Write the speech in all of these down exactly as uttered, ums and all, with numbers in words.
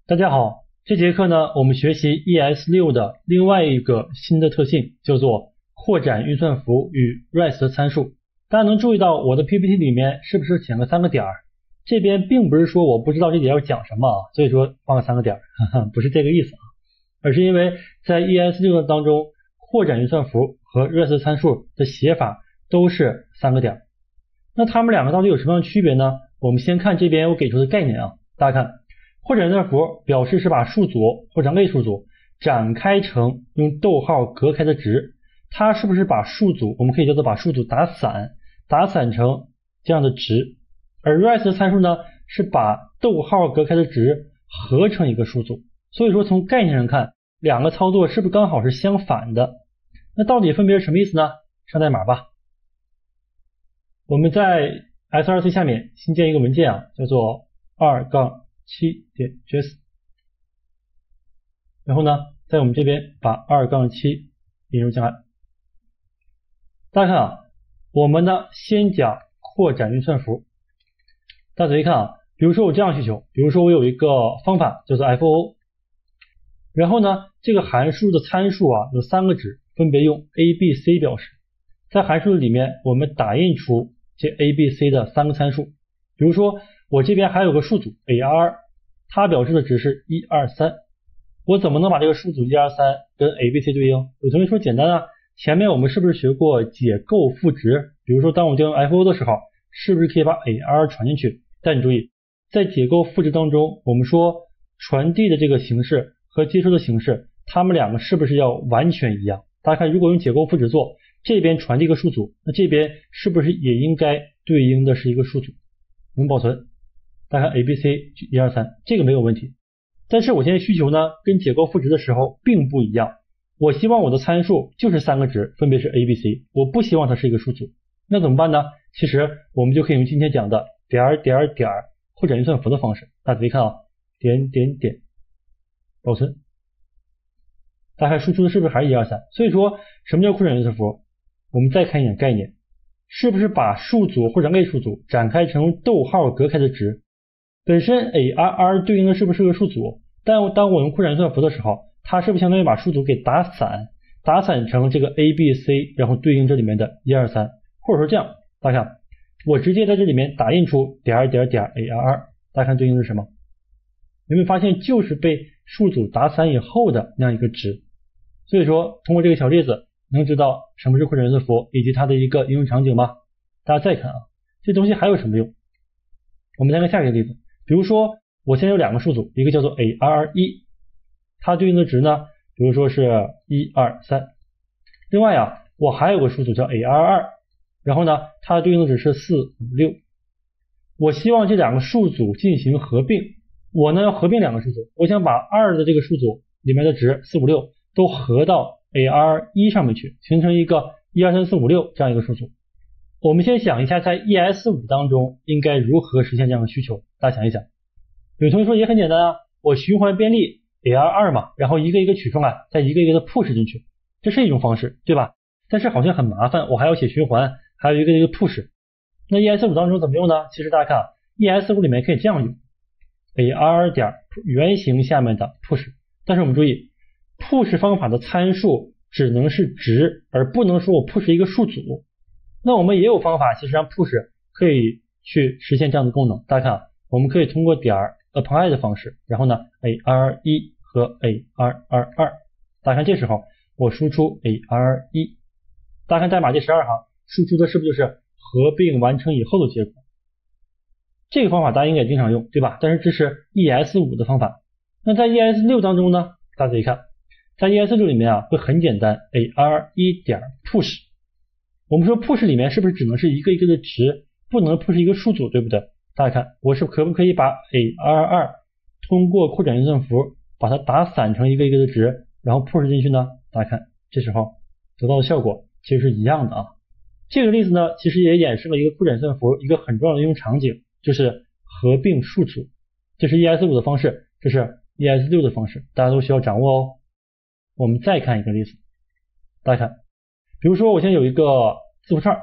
大家好，这节课呢，我们学习 E S 六 的另外一个新的特性，叫做扩展运算符与 rest 参数。大家能注意到我的 P P T 里面是不是写了三个点儿？这边并不是说我不知道这节要讲什么啊，所以说放了三个点儿，哈哈，不是这个意思啊，而是因为在 E S 六 当中，扩展运算符和 rest 参数的写法都是三个点儿。那它们两个到底有什么样的区别呢？我们先看这边我给出的概念啊，大家看。扩展运算符表示是把数组或者类数组展开成用逗号隔开的值，它是不是把数组我们可以叫做把数组打散，打散成这样的值，而 rest 参数呢是把逗号隔开的值合成一个数组，所以说从概念上看，两个操作是不是刚好是相反的？那到底分别是什么意思呢？上代码吧。我们在 S 二 C 下面新建一个文件啊，叫做二杠七点 js， 然后呢，在我们这边把二杠七引入进来。大家看啊，我们呢先讲扩展运算符。大家仔细看啊，比如说我这样需求，比如说我有一个方法叫做 F O， 然后呢，这个函数的参数啊有三个值，分别用 A、B、C 表示。在函数里面，我们打印出这 A、B、C 的三个参数，比如说我这边还有个数组 A R， 它表示的值是一二三，我怎么能把这个数组一二三跟 A、B、C 对应？有同学说简单啊，前面我们是不是学过解构赋值？比如说当我调用 F O 的时候，是不是可以把 A R 传进去？但你注意，在解构赋值当中，我们说传递的这个形式和接收的形式，它们两个是不是要完全一样？大家看，如果用解构赋值做，这边传递一个数组，那这边是不是也应该对应的是一个数组？我们保存，大家看 A、B、C 一二三，这个没有问题。但是我现在需求呢，跟解构赋值的时候并不一样。我希望我的参数就是三个值，分别是 A、B、C， 我不希望它是一个数组。那怎么办呢？其实我们就可以用今天讲的点点点扩展运算符的方式。大家仔细看啊，点点点，保存。大家看输出的是不是还是一二三？所以说什么叫扩展运算符？我们再看一眼概念，是不是把数组或者类数组展开成逗号隔开的值？本身 A R R 对应的是不是个数组？但当我用扩展运算符的时候，它是不是相当于把数组给打散，打散成这个 A、B、C， 然后对应这里面的一二三，或者说这样，大家看，我直接在这里面打印出点点点 A R R， 大家看对应的是什么？有没有发现就是被数组打散以后的那样一个值？所以说通过这个小例子能知道什么是扩展运算符以及它的一个应用场景吗？大家再看啊，这东西还有什么用？我们再看下一个例子，比如说我现在有两个数组，一个叫做 A R 一， 它对应的值呢，比如说是一二三。另外啊，我还有个数组叫 A R 二， 然后呢，它对应的值是四五六。我希望这两个数组进行合并，我呢要合并两个数组，我想把二的这个数组里面的值四五六都合到 A R 一 上面去，形成一个一二三四五六这样一个数组。我们先想一下在 E S 五 当中应该如何实现这样的需求，大家想一想。有同学说也很简单啊，我循环便利 A R 二 嘛，然后一个一个取出来，再一个一个的 push 进去，这是一种方式，对吧？但是好像很麻烦，我还要写循环，还有一个一个 push。那 E S 五 当中怎么用呢？其实大家看啊 ，E S 五 里面可以这样用 A R 点原型下面的 push， 但是我们注意 push 方法的参数只能是值，而不能说我 push 一个数组。那我们也有方法，其实让 push 可以去实现这样的功能。大家看啊，我们可以通过点 apply 的方式，然后呢 A R 一 和 A R 二二， 大家看这时候我输出 A R 一， 大家看代码第十二行输出的是不是就是合并完成以后的结果？这个方法大家应该也经常用，对吧？但是这是 E S 五 的方法。那在 E S 六 当中呢，大家仔细看，在 E S 六 里面啊会很简单 A R 一 点 push。我们说 push 里面是不是只能是一个一个的值，不能 push 一个数组，对不对？大家看，我是可不可以把 A R 二 通过扩展运算符把它打散成一个一个的值，然后 push 进去呢？大家看，这时候得到的效果其实是一样的啊。这个例子呢，其实也衍生了一个扩展运算符一个很重要的应用场景，就是合并数组。这是 E S 五 的方式，这是 E S 六 的方式，大家都需要掌握哦。我们再看一个例子，大家看。比如说我现在有一个字符串，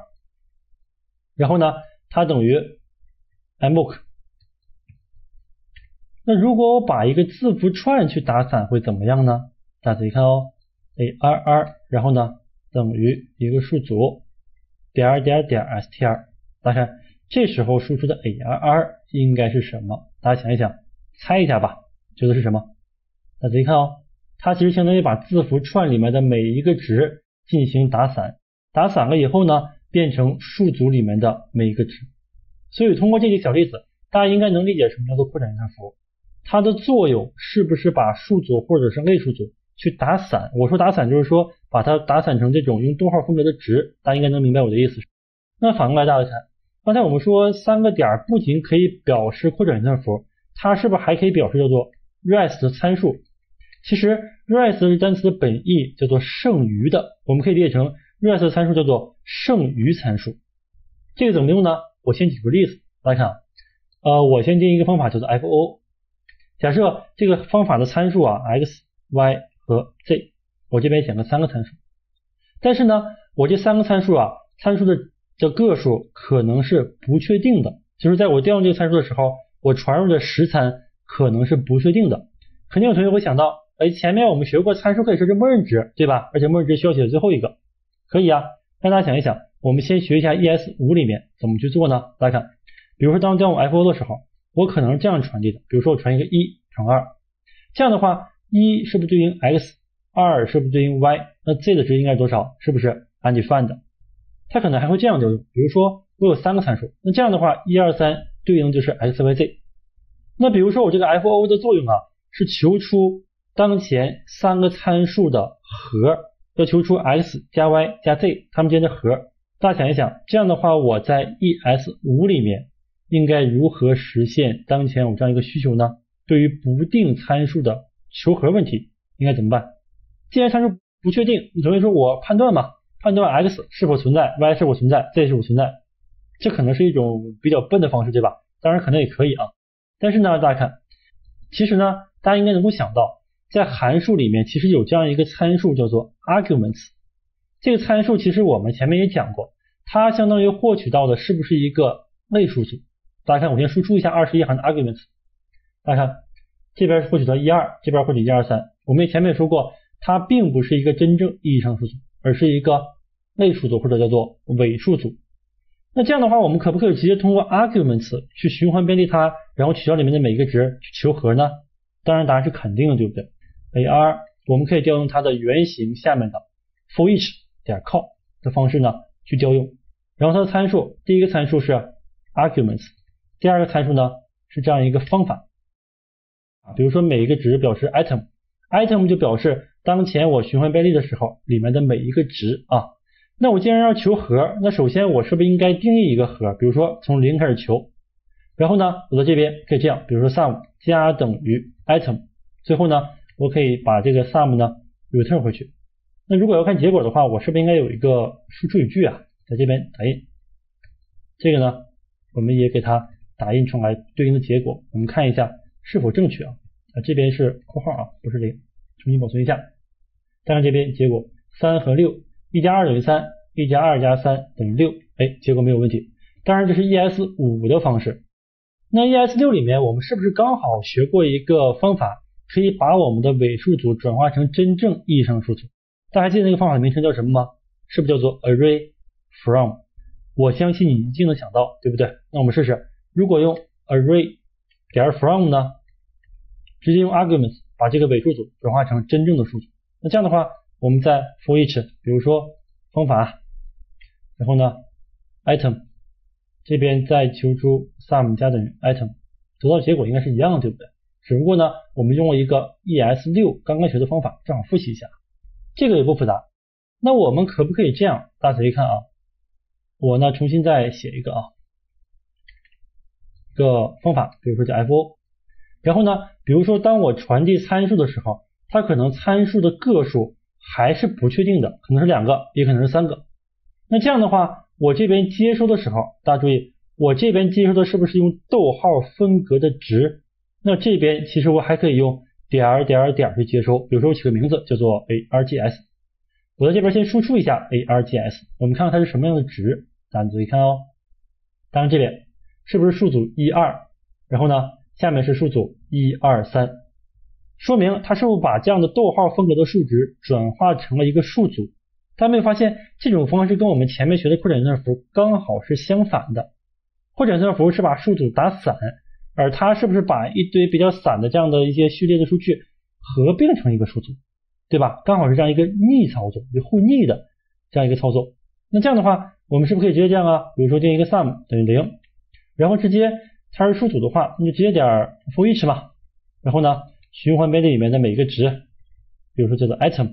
然后呢它等于 mock 那如果我把一个字符串去打散会怎么样呢？大家仔细看哦 ，arr， 然后呢等于一个数组点点点 str， 大家看这时候输出的 arr 应该是什么？大家想一想，猜一下吧，觉得是什么？大家仔细看哦，它其实相当于把字符串里面的每一个值进行打散，打散了以后呢，变成数组里面的每一个值。所以通过这个小例子，大家应该能理解什么叫做扩展运算符。它的作用是不是把数组或者是类数组去打散？我说打散就是说把它打散成这种用逗号分隔的值，大家应该能明白我的意思。那反过来大家看，刚才我们说三个点不仅可以表示扩展运算符，它是不是还可以表示叫做 rest 的参数？其实 rest 这单词的本意叫做剩余的，我们可以理解成 rest 的参数叫做剩余参数。这个怎么用呢？我先举个例子，大家看啊，呃，我先定一个方法叫做 fo， 假设这个方法的参数啊 x、y 和 z， 我这边选了三个参数，但是呢，我这三个参数啊，参数的的个数可能是不确定的，就是在我调用这个参数的时候，我传入的实参可能是不确定的。肯定有同学会想到，哎，前面我们学过参数可以设置默认值，对吧？而且默认值需要写最后一个，可以啊。让大家想一想，我们先学一下 E S 五 里面怎么去做呢？大家看，比如说当调用 fo 的时候，我可能是这样传递的，比如说我传一个一乘二，这样的话，一是不是对应 x， 二是不是对应 y， 那 z 的值应该是多少？是不是 undefined？ 它可能还会这样调用，比如说我有三个参数，那这样的话一二三对应就是 x y z。那比如说我这个 fo 的作用啊，是求出当前三个参数的和，要求出 x 加 y 加 z 它们之间的和。大家想一想，这样的话我在 E S 五 里面应该如何实现当前我这样一个需求呢？对于不定参数的求和问题应该怎么办？既然参数不确定，你同学说我判断嘛，判断 x 是否存在， y 是否存在， z 是否存在，这可能是一种比较笨的方式，对吧？当然可能也可以啊，但是呢，大家看，其实呢，大家应该能够想到，在函数里面其实有这样一个参数叫做 arguments。这个参数其实我们前面也讲过，它相当于获取到的是不是一个类数组？大家看，我先输出一下二十一行的 arguments， 大家看这边获取到一二，这边获取一二三。我们前面说过，它并不是一个真正意义上的数组，而是一个类数组或者叫做伪数组。那这样的话，我们可不可以直接通过 arguments 去循环编辑它，然后取消里面的每一个值去求和呢？当然答案是肯定的，对不对 ？ar 我们可以调用它的原型下面的 for each 点 call 的方式呢去调用，然后它的参数，第一个参数是 arguments， 第二个参数呢是这样一个方法，比如说每一个值表示 item， item 就表示当前我循环便利的时候里面的每一个值啊。那我既然要求和，那首先我是不是应该定义一个和，比如说从零开始求，然后呢我在这边可以这样，比如说 sum 加等于 item， 最后呢我可以把这个 sum 呢 return 回去。那如果要看结果的话，我是不是应该有一个输出语句啊，在这边打印，这个呢我们也给它打印出来对应的结果，我们看一下是否正确啊。啊这边是括号啊，不是零，重新保存一下。当然这边结果三和六，一加二等于三，一加二加三等于六，哎，结果没有问题。当然这是 E S 五 的方式。那 E S 六 里面我们是不是刚好学过一个方法，可以把我们的伪数组转化成真正意义上的数组？大家记得那个方法的名称叫什么吗？是不是叫做 array from？ 我相信你一定能想到，对不对？那我们试试，如果用 array 点 from 呢，直接用 arguments 把这个伪数组转化成真正的数组。那这样的话，我们在 for each， 比如说方法，然后呢 item 这边再求出 sum 加等于 item， 得到的结果应该是一样的，对不对？只不过呢，我们用了一个 E S 六 刚刚学的方法，正好复习一下。这个也不复杂。那我们可不可以这样？大家仔细看啊，我呢重新再写一个啊，一个方法，比如说叫 fo， 然后呢，比如说当我传递参数的时候，它可能参数的个数还是不确定的，可能是两个，也可能是三个。那这样的话，我这边接收的时候，大家注意，我这边接收的是不是用逗号分隔的值？那这边其实我还可以用点点点去接收，比如说我起个名字叫做 args， 我在这边先输出一下 args， 我们看看它是什么样的值，大家仔细看哦。当然这边是不是数组一二，然后呢下面是数组一二三，说明它是不是把这样的逗号风格的数值转化成了一个数组。大家没有发现这种方式跟我们前面学的扩展运算符刚好是相反的。扩展运算符是把数组打散，而它是不是把一堆比较散的这样的一些序列的数据合并成一个数组，对吧？刚好是这样一个逆操作，就互逆的这样一个操作。那这样的话我们是不是可以直接这样啊？比如说定一个 sum 等于零，然后直接它是数组的话，那就直接点 for each 嘛，然后呢循环编列里面的每个值，比如说叫做 item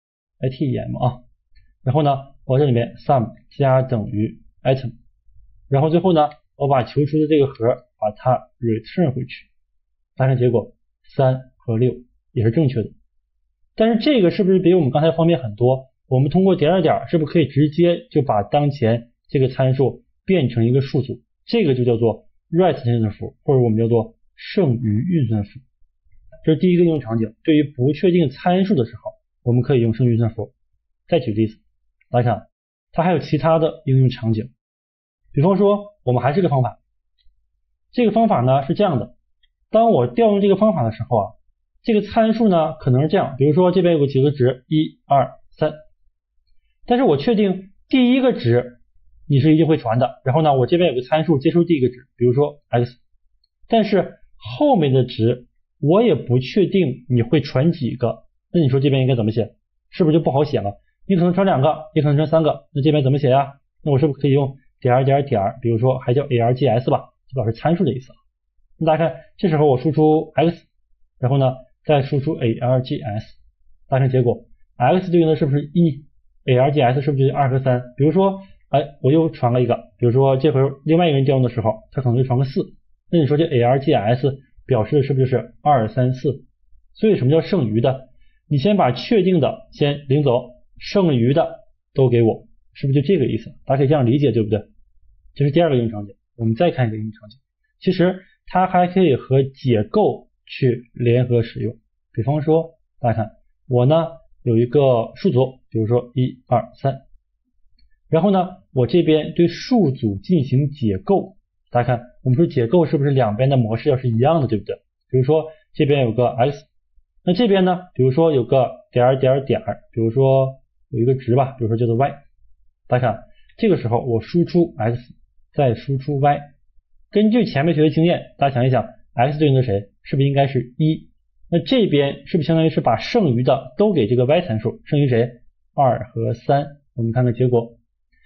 item 啊，然后呢我这里面 sum 加等于 item， 然后最后呢我把求出的这个核把它 return 回去，发现结果三和六也是正确的。但是这个是不是比我们刚才方便很多？我们通过点点点是不是可以直接就把当前这个参数变成一个数组？这个就叫做 rest 运算符，或者我们叫做剩余运算符。这是第一个应用场景，对于不确定参数的时候我们可以用剩余运算符。再举例子，大家看它还有其他的应用场景，比方说我们还是个方法，这个方法呢是这样的，当我调用这个方法的时候啊，这个参数呢可能是这样，比如说这边有个几个值一二三，但是我确定第一个值你是一定会传的，然后呢我这边有个参数接收第一个值，比如说 x， 但是后面的值我也不确定你会传几个，那你说这边应该怎么写？是不是就不好写了？你可能传两个，也可能传三个，那这边怎么写呀？那我是不是可以用点点点，比如说还叫 args 吧，就表示参数的意思。那大家看这时候我输出 x， 然后呢再输出 args， 大家看结果 x 对应的是不是一， args 是不是就是二和三？比如说哎我又传了一个，比如说这回另外一个人调用的时候他可能就传个四，那你说这 args 表示的是不是就是二三四？所以什么叫剩余的？你先把确定的先领走，剩余的都给我，是不是就这个意思？大家可以这样理解，对不对？这是第二个应用场景。我们再看一个应用场景，其实它还可以和解构去联合使用。比方说大家看我呢有一个数组，比如说一二三，然后呢我这边对数组进行解构，大家看我们说解构是不是两边的模式要是一样的，对不对？比如说这边有个 x， 那这边呢比如说有个点点点，比如说有一个值吧，比如说叫做 y， 大家看这个时候我输出 x 再输出 y， 根据前面学的经验，大家想一想 x 对应的谁？是不是应该是一？那这边是不是相当于是把剩余的都给这个 y 参数，剩余谁？二和三。我们看看结果，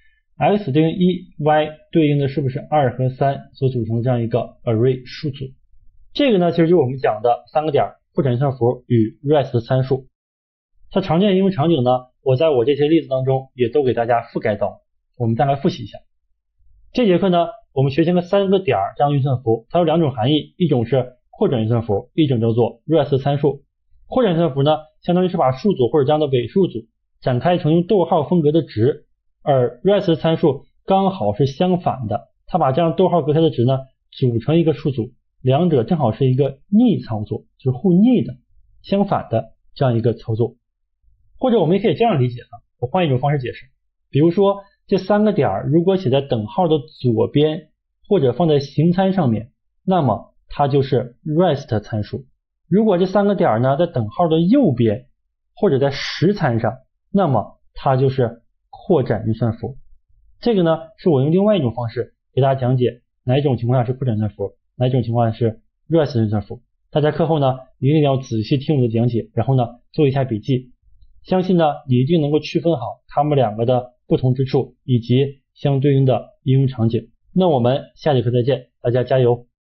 x 对应一， y 对应的是不是二和三所组成的这样一个 array 数组？这个呢其实就是我们讲的三个点扩展运算符与 rest 参数。它常见应用场景呢我在我这些例子当中也都给大家覆盖到，我们再来复习一下。这节课呢我们学习了三个点这样运算符，它有两种含义，一种是扩展运算符，一种叫做 rest 参数。扩展运算符呢相当于是把数组或者这样的伪数组展开成用逗号分隔的值，而 rest 参数刚好是相反的，它把这样逗号隔开的值呢组成一个数组，两者正好是一个逆操作，就是互逆的相反的这样一个操作。或者我们也可以这样理解啊，我换一种方式解释，比如说这三个点如果写在等号的左边或者放在形参上面，那么它就是 rest 参数。如果这三个点呢在等号的右边或者在实参上，那么它就是扩展运算符。这个呢是我用另外一种方式给大家讲解哪一种情况下是扩展运算符，哪一种情况下是 rest 运算符。大家课后呢一定要仔细听我的讲解，然后呢做一下笔记，相信呢你一定能够区分好它们两个的不同之处以及相对应的应用场景。那我们下节课再见，大家加油。